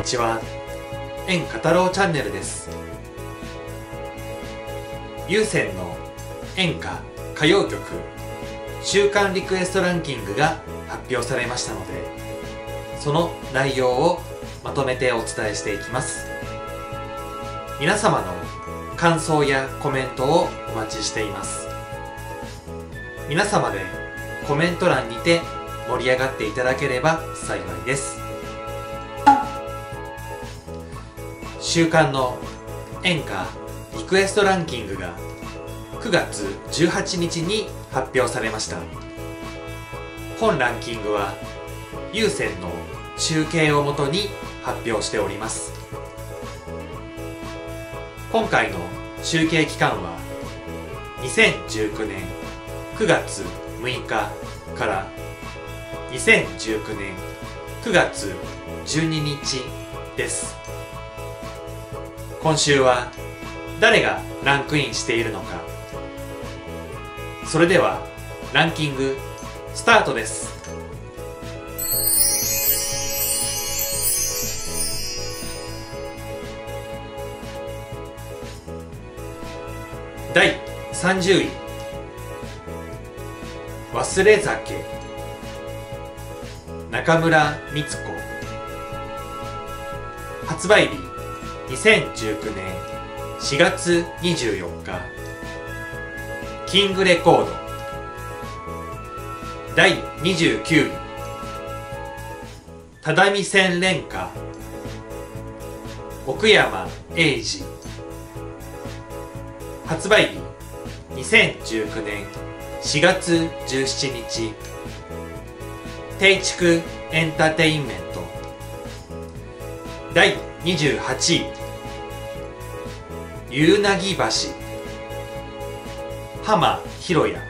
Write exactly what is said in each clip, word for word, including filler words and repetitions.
にちは。演歌太郎チャンネルです。有線の演歌歌謡曲週間リクエストランキングが発表されましたので、その内容をまとめてお伝えしていきます。皆様の感想やコメントをお待ちしています。皆様でコメント欄にて盛り上がっていただければ幸いです。週間の演歌リクエストランキングがくがつじゅうはちにちに発表されました。本ランキングは有線の集計をもとに発表しております。今回の集計期間はにせんじゅうきゅうねんくがつむいかからにせんじゅうきゅうねんくがつじゅうににちです。今週は誰がランクインしているのか。それではランキングスタートです。だいさんじゅうい、忘れ酒、中村美津子。発売日にせんじゅうきゅうねんしがつにじゅうよっか。キングレコード。だいにじゅうきゅうい、只見線恋歌、奥山英二。発売日にせんじゅうきゅうねんしがつじゅうしちにち。定畜エンターテインメント。だいにじゅうはちい、夕凪橋、浜博也。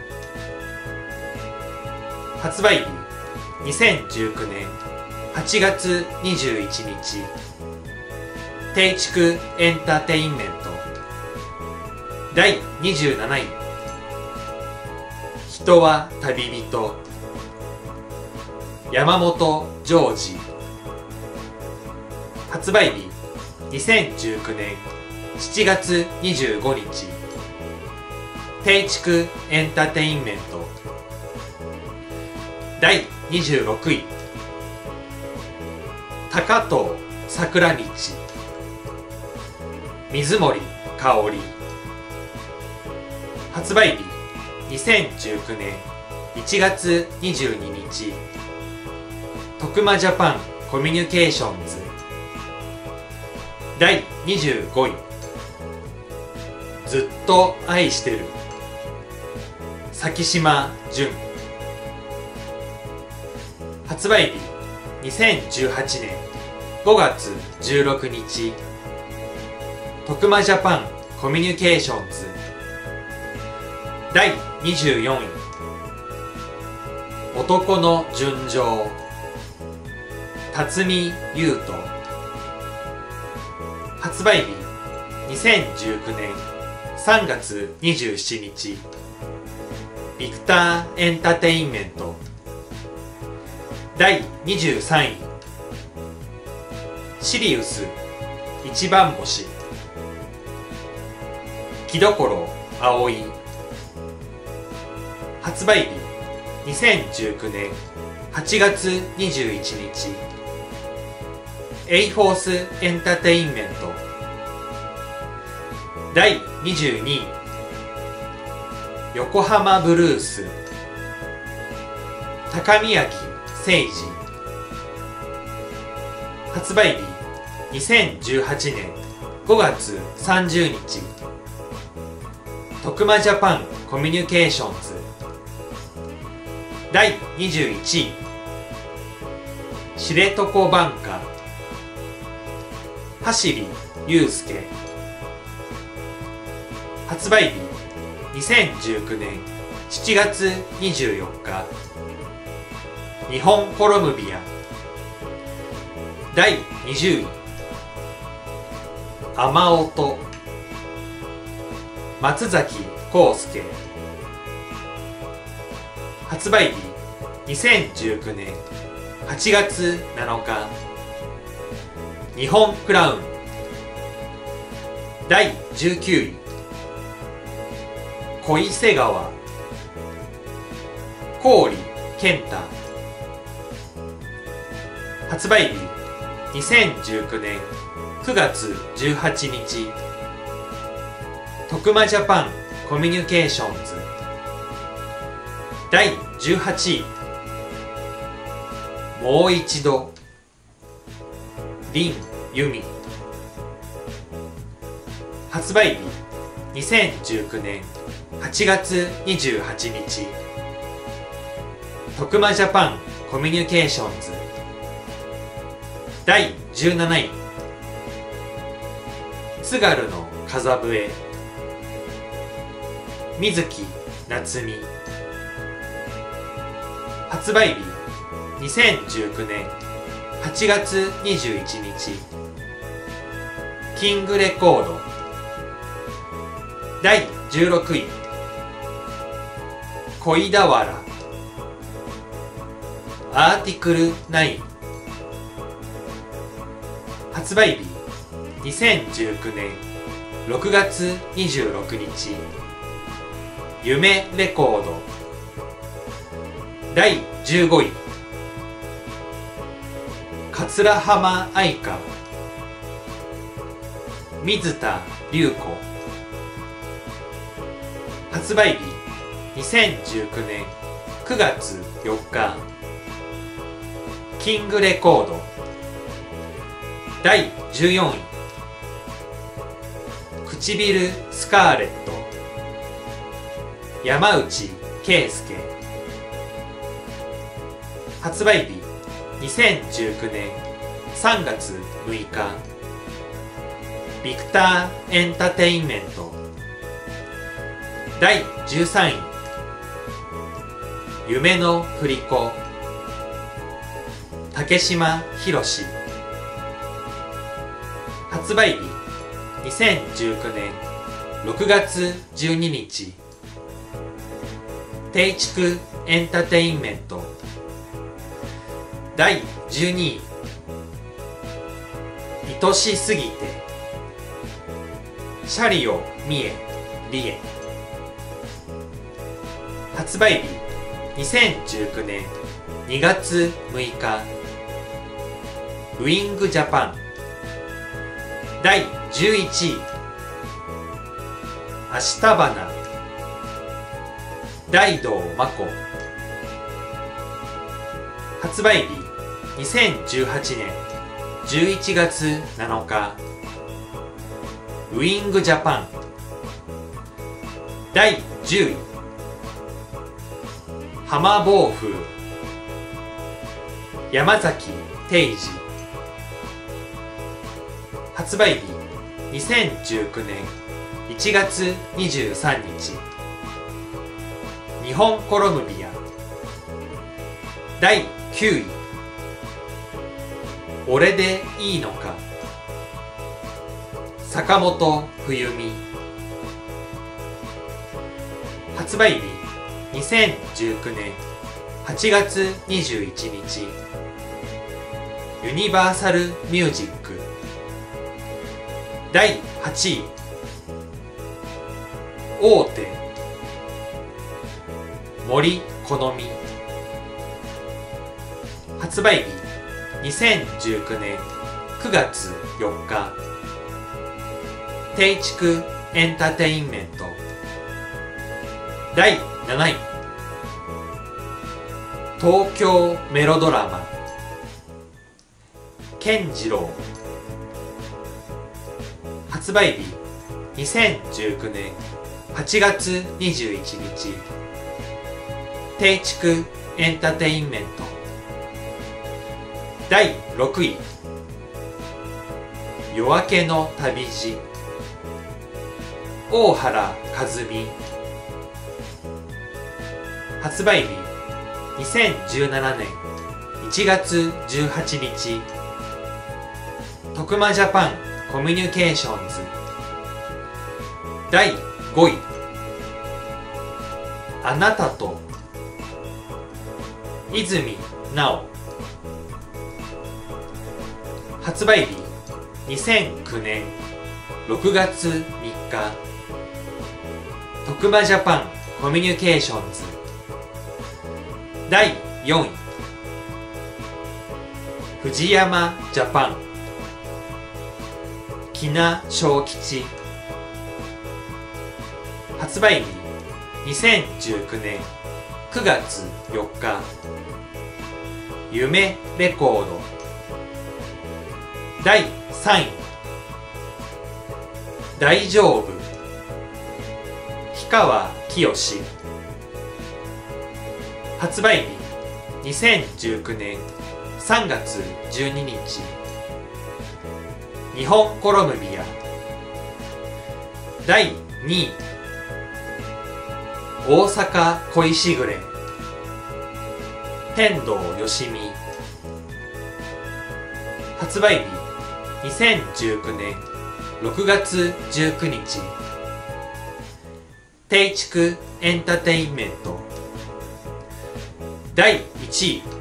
発売日にせんじゅうきゅうねんはちがつにじゅういちにち。定畜エンターテインメント。だいにじゅうなない、人は旅人、山本譲二。発売日にせんじゅうきゅうねんしちがつにじゅうごにち。定畜エンターテインメント。だいにじゅうろくい、高藤桜道、水森かおり。発売日にせんじゅうきゅうねんいちがつにじゅうににち。徳間ジャパンコミュニケーションズ。だいにじゅうごい、ずっと愛してる、咲島純。発売日にせんじゅうはちねんごがつじゅうろくにち。徳間ジャパンコミュニケーションズ。だいにじゅうよんい、男の純情、辰巳優斗。発売日にせんじゅうきゅうねんさんがつにじゅうしちにち。ビクターエンターテインメント。だいにじゅうさんい、シリウス一番星、木所葵。発売日にせんじゅうきゅうねんはちがつにじゅういちにち。エイフォースエンターテインメント。だいにじゅうにい、横浜ブルース、高宮城誠二。発売日にせんじゅうはちねんごがつさんじゅうにち。徳間ジャパンコミュニケーションズ。だいにじゅういちい、知床バンカ、走祐介。発売日にせんじゅうきゅうねんしちがつにじゅうよっか。日本コロムビア。だいにじゅうい、雨音、松崎康介。発売日にせんじゅうきゅうねんはちがつなのか。 日本クラウン。だいじゅうきゅうい小伊勢川郡健太。発売日にせんじゅうきゅうねんくがつじゅうはちにち。徳間ジャパンコミュニケーションズ。だいじゅうはちいもう一度林由美。発売日にせんじゅうきゅうねんはちがつにじゅうはちにち。徳間ジャパンコミュニケーションズ。だいじゅうなない津軽の風笛水木夏美。発売日にせんじゅうきゅうねんはちがつにじゅういちにち。キングレコード。だいじゅうろくい恋俵アーティクルナイン。発売日にせんじゅうきゅうねんろくがつにじゅうろくにち。夢レコード。だいじゅうごい桂浜愛花水田龍子。発売日にせんじゅうきゅうねんくがつよっか。キングレコード。だいじゅうよんい唇スカーレット山内圭介。発売日にせんじゅうきゅうねんさんがつむいか。ビクターエンタテインメント。だいじゅうさんい夢の振り子竹島宏。発売日にせんじゅうきゅうねんろくがつじゅうににち。定畜エンタテインメント。だいじゅうにい愛しすぎてシャリオミエリエ。発売日にせんじゅうきゅうねんにがつむいか。ウィングジャパン。だいじゅういちい明日花大道真子。発売日にせんじゅうはちねんじゅういちがつなのか。ウィングジャパン。だいじゅうい浜暴風山崎定治。発売日にせんじゅうきゅうねんいちがつにじゅうさんにち。日本コロムビア。だいきゅうい俺でいいのか坂本冬美。発売日にせんじゅうきゅうねんはちがつにじゅういちにち。ユニバーサルミュージック。だいはちい大手森好美。発売日にせんじゅうきゅうねんくがつよっか。定畜エンタテインメント。だいなない東京メロドラマ健次郎。発売日にせんじゅうきゅうねんはちがつにじゅういちにち。定畜エンタテインメント。だいろくい夜明けの旅路大原和美。発売日にせんじゅうななねんいちがつじゅうはちにち。徳間ジャパンコミュニケーションズ。だいごいあなたと泉直。発売日にせんきゅうねんろくがつみっか、徳間ジャパンコミュニケーションズだいよんい、藤山ジャパン喜納正吉、発売日にせんじゅうきゅうねんくがつよっか、夢レコードだいさんい、大丈夫氷川きよし、発売日にせんじゅうきゅうねんさんがつじゅうににち、日本コロムビアだいにい、大阪恋しぐれ天童よしみ、発売日にせんじゅうきゅうねんろくがつじゅうくにち、定畜エンターテインメントだいいちい、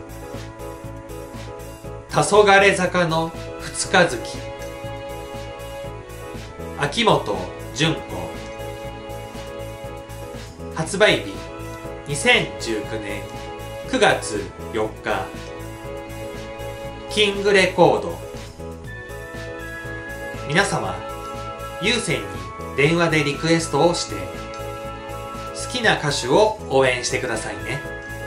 黄昏坂の二日月秋元純子、発売日にせんじゅうきゅうねんくがつよっか、キングレコード。皆様、有線に電話でリクエストをして好きな歌手を応援してくださいね。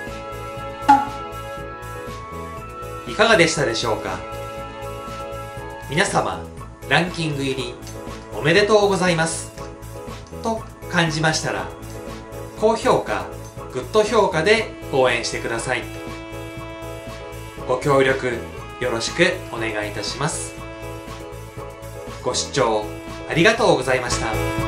いかがでしたでしょうか。皆様、ランキング入りおめでとうございますと感じましたら、高評価、グッド評価で応援してください。ご協力よろしくお願いいたします。ご視聴ありがとうございました。